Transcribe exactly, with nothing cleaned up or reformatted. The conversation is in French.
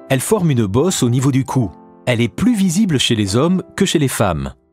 Elle forme une bosse au niveau du cou. Elle est plus visible chez les hommes que chez les femmes.